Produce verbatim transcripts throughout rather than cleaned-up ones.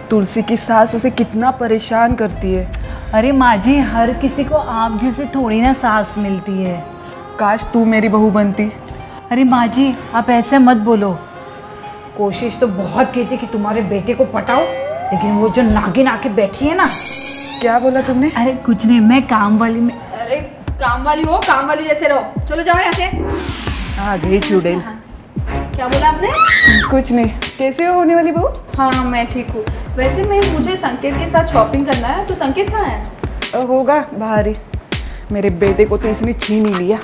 तुलसी की सास उसे कितना परेशान करती है। अरे माँ जी, हर किसी को आप जैसे थोड़ी ना सास मिलती है। काश तू मेरी बहू बनती। अरे माँ जी, आप ऐसे मत बोलो। कोशिश तो बहुत की थी कि तुम्हारे बेटे को पटाओ, लेकिन वो जो नागिन आके बैठी है ना। क्या बोला तुमने? अरे कुछ नहीं, मैं काम वाली में। अरे काम वाली हो, काम वाली जैसे रहो। चलो जाओ यहाँ से। आ गई चुड़ैल। क्या बोला आपने? कुछ नहीं। कैसे हो होने वाली बहू? हाँ मैं ठीक हूँ। वैसे मैं मुझे संकेत के साथ शॉपिंग करना है, तो संकेत कहाँ है? होगा बाहर ही। मेरे बेटे को तो इसने छीन ही लिया।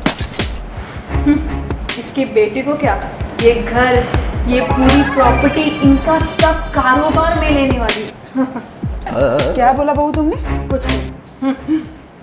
इसके बेटे को क्या, ये घर, ये पूरी प्रॉपर्टी, इनका सब कारोबार में लेने वाली। क्या बोला बहू तुमने? कुछ नहीं।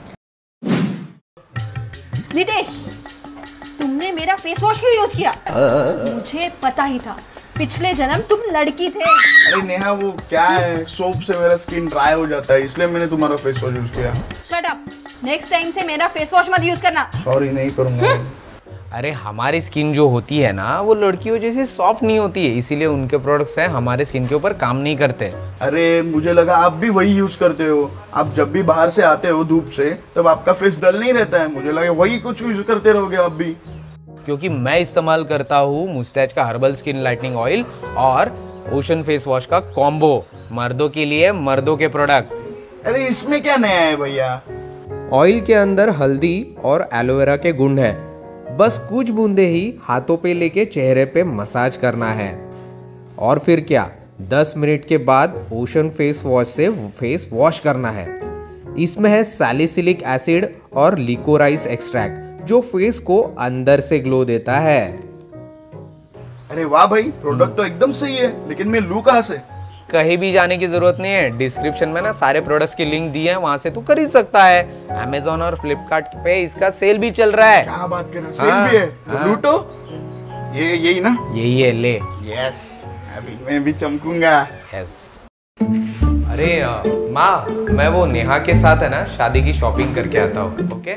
नितेश, तुमने मेरा फेस वॉश क्यों यूज किया? मुझे पता ही था, पिछले जन्म तुम लड़की थे। अरे नेहा, वो क्या है, सोप से मेरा स्किन ड्राई हो जाता है, इसलिए मैंने तुम्हारा फेस वॉश यूज किया। शट अप, नेक्स्ट टाइम से मेरा फेस वॉश मत यूज करना। सॉरी, नहीं करूंगा। अरे हमारी स्किन जो होती है ना, वो लड़कियों जैसी सॉफ्ट नहीं होती है, इसीलिए उनके प्रोडक्ट्स हैं हमारे स्किन के ऊपर काम नहीं करते। अरे मुझे लगा आप भी वही यूज करते हो। आप जब भी बाहर से आते हो धूप से, तब आपका फेस डल नहीं रहता है। मुझे लगा वही कुछ यूज करते रहोगे आप भी। क्योंकि मैं इस्तेमाल करता हूँ मुस्टैच का हर्बल स्किन लाइटनिंग ऑयल और ओशन फेस वॉश का कॉम्बो, मर्दों के लिए मर्दों के प्रोडक्ट। अरे इसमें क्या नया है भैया? ऑयल के अंदर हल्दी और एलोवेरा के गुण है। बस कुछ बूंदे ही हाथों पे लेके चेहरे पे मसाज करना है और फिर क्या, दस मिनट के बाद ओशन फेस वॉश से फेस वॉश करना है। इसमें है सैलिसिलिक एसिड और लिकोराइस एक्सट्रैक्ट, जो फेस को अंदर से ग्लो देता है। अरे वाह भाई, प्रोडक्ट तो एकदम सही है, लेकिन मैं लूं कहां से? कहीं भी जाने की जरूरत नहीं है। डिस्क्रिप्शन में ना सारे प्रोडक्ट्स की लिंक दी है, वहां से तू खरीद सकता है। अमेज़न और फ्लिपकार्ट पे इसका सेल भी चल रहा है। क्या बात कर रहे हो, सेल भी है? तो लूटो। ये यही ना? यही है, ले। यस, अभी मैं भी चमकूंगा। यस। अरे माँ, मैं वो नेहा के साथ है ना शादी की शॉपिंग करके आता हूँ। ओके?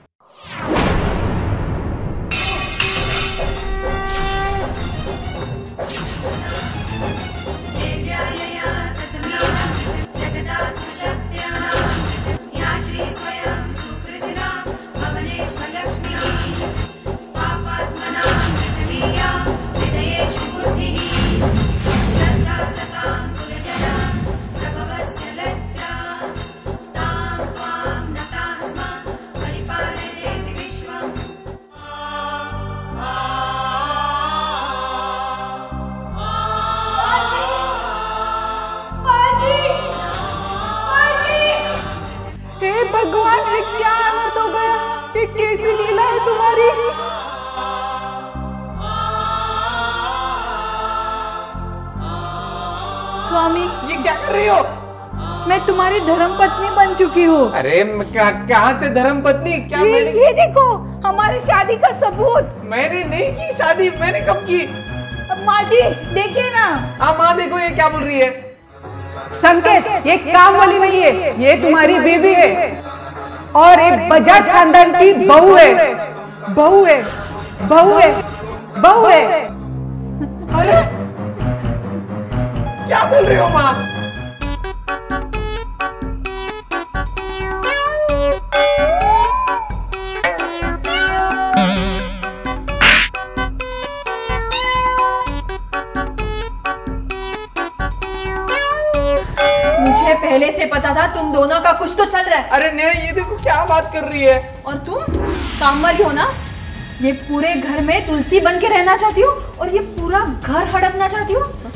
भगवान, ये क्या अनर्थ हो गया? ये कैसी लीला है तुम्हारी? स्वामी, ये क्या कर रही हो? मैं तुम्हारी धर्म पत्नी बन चुकी हूँ। अरे कहाँ से धर्म पत्नी? क्या ये, मैंने... ये देखो, हमारी शादी का सबूत। मैंने नहीं की शादी। मैंने कब की? अब माँ जी देखिए ना। हाँ माँ, देखो ये क्या बोल रही है। संकेत, ये काम वाली नहीं है, ये तुम्हारी बीवी है और एक बजाज खानदान की बहू है। बहू है, बहू है, बहू है। अरे क्या बोल रही हो माँ? मुझे पहले से पता था तुम दोनों का कुछ तो चल रहा है। अरे नेहा, ये देखो क्या बात कर रही है। और तुम काम वाली हो ना, ये पूरे घर में तुलसी बन के रहना चाहती हो और ये पूरा घर हड़पना चाहती हो।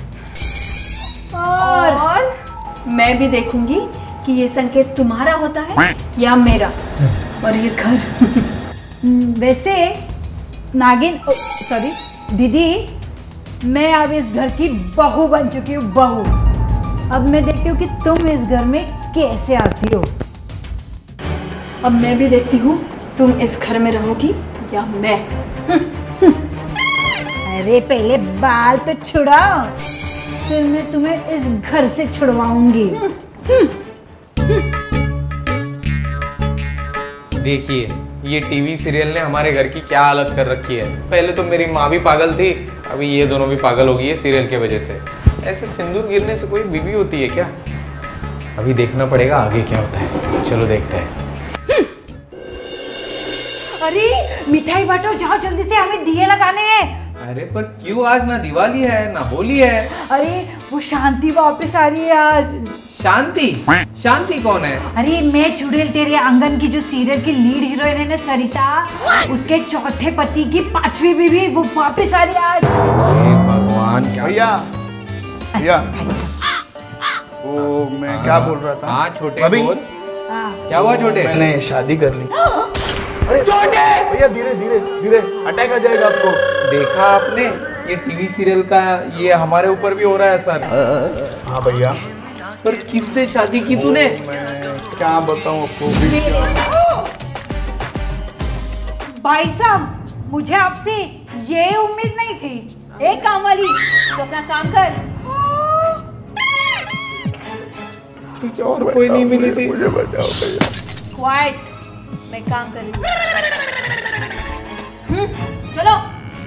और, और मैं भी देखूंगी कि ये संकेत तुम्हारा होता है या मेरा। और ये घर वैसे नागिन, सॉरी दीदी, मैं अब इस घर की बहू बन चुकी हूँ, बहू। अब मैं देखती हूँ कि तुम इस घर में कैसे आती हो। अब मैं भी देखती हूँ तुम इस घर में रहोगी या मैं। अरे पहले बाल तो छुड़ाओ, फिर मैं तुम्हें इस घर से छुड़वाऊंगी। देखिए, ये टीवी सीरियल ने हमारे घर की क्या हालत कर रखी है। पहले तो मेरी माँ भी पागल थी, अभी ये दोनों भी पागल हो गई है सीरियल की वजह से। ऐसे सिंदूर गिरने से कोई बीवी होती है क्या? अभी देखना पड़ेगा आगे क्या होता है। चलो देखते हैं। अरे मिठाई बांटो, जाओ जल्दी से, हमें दिए लगाने हैं। अरे पर क्यों? आज ना दिवाली है ना होली है। अरे वो शांति वापस आ रही है आज। शांति? शांति कौन है? अरे मैं चुड़ैल तेरे आंगन की जो सीरियल की लीड हीरोइन है ना सरिता, उसके चौथे पति की पांचवी बीवी वो वापस आ रही है आज। भगवान क्या भैया भैया वो मैं क्या बोल रहा था? हाँ छोटे अभी बोल। क्या हुआ छोटे? मैंने शादी कर ली। अरे छोटे भैया धीरे धीरे धीरे, अटैक आ जाएगा आपको। देखा आपने, ये टीवी सीरियल का ये हमारे ऊपर भी हो रहा है सर। हाँ भैया। पर किससे शादी की तूने? मैं क्या बताऊँ आपको। भाई साहब मुझे आपसे ये उम्मीद नहीं थी। एक काम वाली, तो अपना काम कर। तुझे और कोई नहीं मिली थी? मुझे बचाओ भैया। क्वाइट, मैं काम कर रही हूँ। हम्म, चलो।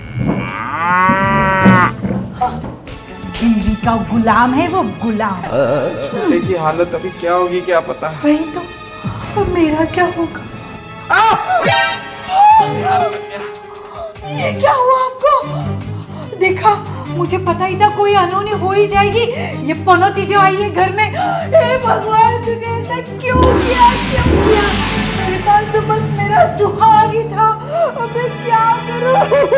बीवी का गुलाम है वो, गुलाम। छोटे की हालत अभी क्या होगी क्या पता। वही तो, अब मेरा क्या होगा? ये क्या हुआ आपको? देखा, मुझे पता ही था कोई अनहोनी हो ही जाएगी। ये पनौती जो आई है घर में, हे भगवान तूने ऐसा क्यों किया, क्यों किया? मेरे पास तो बस मेरा सुहाग ही था, अब मैं क्या करूं?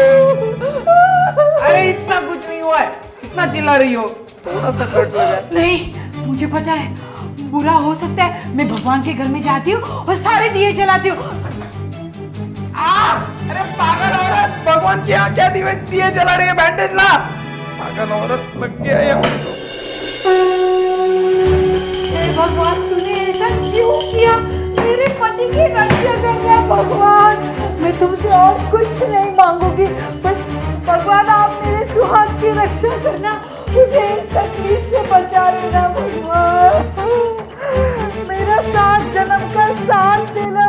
अरे इतना कुछ नहीं हुआ है, इतना चिल्ला रही हो। थोड़ा सा कट लगा। नहीं, मुझे पता है बुरा हो सकता है। मैं भगवान के घर में जाती हूँ और सारे दिए जलाती हूँ। अरे पागल औरत, भगवान क्या क्या दिए दिए जला रही है? बैंडेज ला। पागल औरत लग गया ये मुझको। हे भगवान तूने ऐसा क्यों किया? मेरे पति की रक्षा करना भगवान। मैं तुमसे और कुछ नहीं मांगूंगी, बस भगवान आप मेरे सुहाग की रक्षा करना, मुझे इस तकलीफ से बचा लेना भगवान। मेरा सात जन्म का साथ देना।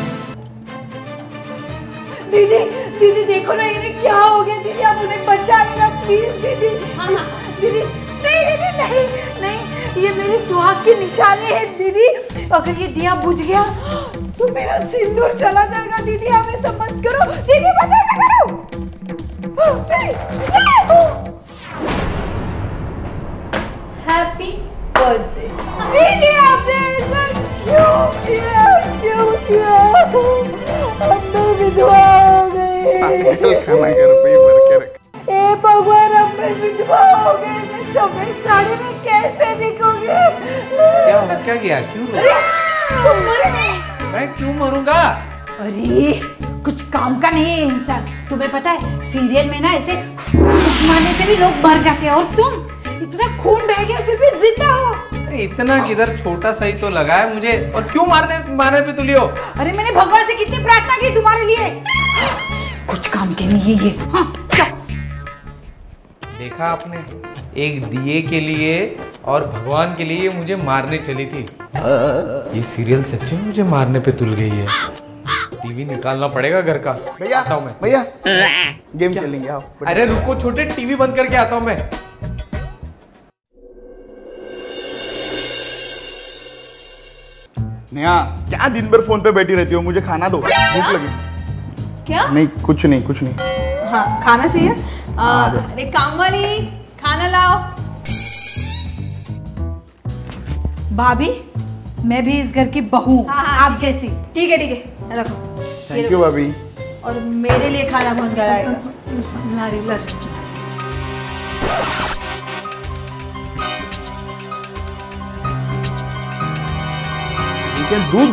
दीदी दीदी देखो ना, इन्हें क्या हो गया? दीदी आप उन्हें बचा लेना प्लीज। दीदी हाँ हाँ। दीदी नहीं दीदी नहीं नहीं, ये मेरे सुहाग की निशानी है दीदी। अगर ये दिया बुझ गया तो मेरा सिंदूर चला जाएगा। दीदी आप ऐसा मत करो दीदी, मत ऐसा करो। Happy birthday. दीदी आपने ऐसा क्यों किया, क्यों किया? हम तो विधवा हो गए। खाना घर पे ही भर के रख। ए भगवान अब मैं विधवा हो गई, मैं सफेद साड़ी में कैसे दिखूंगी? क्या हो क्या गया? क्यों रो? तुम मरे नहीं? मैं क्यों मरूंगा? अरे कुछ काम का नहीं है इंसान। तुम्हें पता है सीरियल में ना ऐसे मारने से भी लोग मर जाते हैं, और तुम इतना खून बह गया फिर भी जिंदा हो। अरे इतना किधर, छोटा सा ही तो लगा है मुझे, और क्यों मारने मारने पे तुली हो? अरे मैंने भगवान से कितनी प्रार्थना की तुम्हारे लिए। कुछ काम के नहीं है ये। हाँ, देखा आपने, एक दिए के लिए और भगवान के लिए मुझे मारने चली थी। ये सीरियल सच्चे में मुझे मारने पे तुल गई है। टीवी निकालना पड़ेगा घर का। भैया आता हूँ मैं। भैया गेम खेलेंगे आओ। अरे रुको छोटे, टीवी बंद करके आता हूँ मैं। नेहा क्या दिन भर फोन पे बैठी रहती हो? मुझे खाना दो, भूख लगी। क्या? नहीं कुछ नहीं कुछ नहीं। हाँ खाना चाहिए। आ, अरे काम वाली, खाना लाओ। भाभी मैं भी इस घर की बहू हूँ, हाँ, हाँ, आप जैसी। ठीक है ठीक है, रखो। थैंक यू भाभी। और मेरे लिए खाना कौन कराएगा? ला रही ला रही। ठीक है, दूध।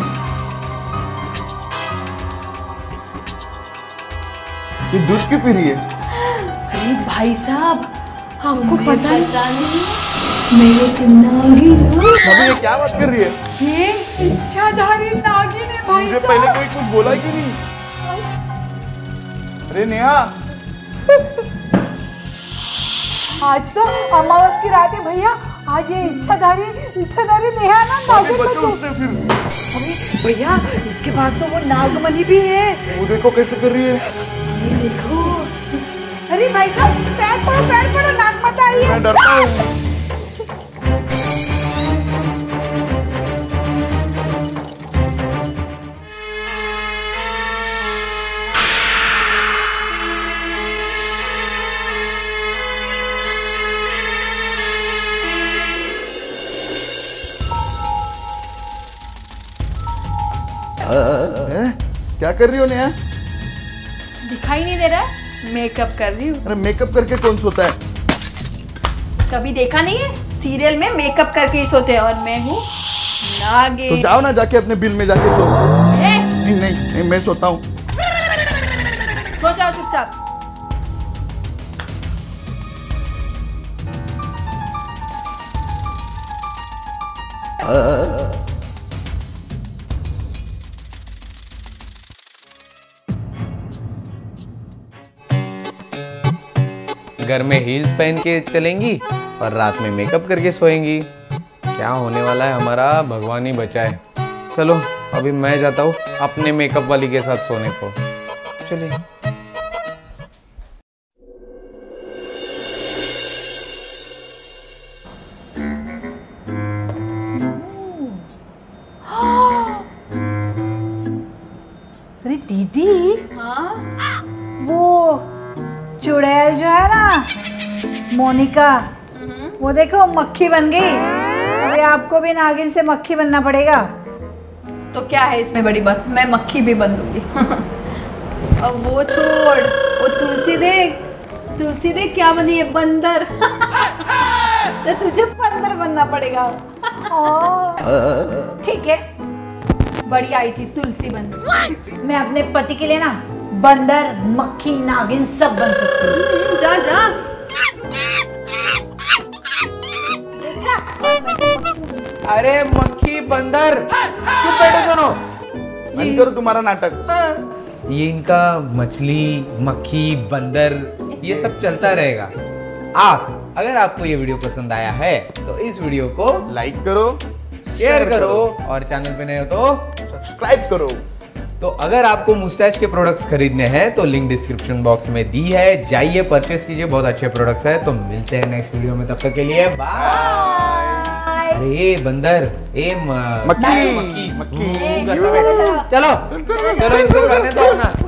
ये दूध क्यों पी रही है? अरे भाई साहब आपको पता नहीं मेरे नागिन। भाभी ये क्या बात कर रही है? ये इच्छाधारी नागिन है भाई मुझे साहब। पहले कोई कुछ बोला क्यों नहीं? अरे नेहा आज तो अमावस की रात है भैया, आज ये इच्छाधारी इच्छाधारी नेहा ना नागिन बचो बचो। उससे फिर। अरे भैया इसके पास तो वो नागमणि भी है। वो देखो कैसे कर रही है। ये देखो। अरे भाई साहब पैर पड़ो पैर पड़ो, नाग माता आई है। मैं डरता हूँ। क्या कर रही हो नेहा? दिखाई नहीं दे रहा है? मेकअप कर रही हूँ। अरे मेकअप करके कौन सोता है? कभी देखा नहीं है? सीरियल में मेकअप करके ही सोते हैं और मैं हूँ नागिन। तो जाओ ना जाके अपने बिल में जाके सो। ए, नहीं नहीं नहीं मैं सोता हूँ। सो जाओ चुपचाप। घर में हील्स पहन के चलेंगी और रात में मेकअप करके सोएंगी। क्या होने वाला है हमारा भगवान ही बचाए। चलो अभी मैं जाता हूँ अपने मेकअप वाली के साथ सोने को। चलिए। अरे दीदी, हाँ वो चुड़ैल जो है ना मोनिका, वो देखो मक्खी बन गई। अरे आपको भी नागिन से मक्खी बनना पड़ेगा। तो क्या है इसमें बड़ी बात, मैं मक्खी भी बन लूंगी। अब वो छोड़, वो तुलसी देख, तुलसी देख क्या बनी है, बंदर। तो तुझे बंदर बनना पड़ेगा। ओ, ठीक है, बड़ी आई थी तुलसी बन। मैं अपने पति के लिए ना बंदर, मक्खी, नागिन सब बन सकती हूँ। जा जा। अरे मक्खी बंदर, चुप बैठो दोनों। बंद करो तुम्हारा नाटक। ये इनका मछली, मक्खी, बंदर ये सब चलता रहेगा। आप अगर आपको ये वीडियो पसंद आया है तो इस वीडियो को लाइक करो, शेयर करो और चैनल पे नए हो तो सब्सक्राइब करो। तो अगर आपको मुस्टैच के प्रोडक्ट्स खरीदने हैं तो लिंक डिस्क्रिप्शन बॉक्स में दी है, जाइए परचेस कीजिए, बहुत अच्छे प्रोडक्ट्स है। तो मिलते हैं नेक्स्ट वीडियो में, तब तक के लिए बाय। अरे बंदर, ए म- मक्खी मक्खी मक्खी करता बैठ। चलो चलो इनको करने दो अपना।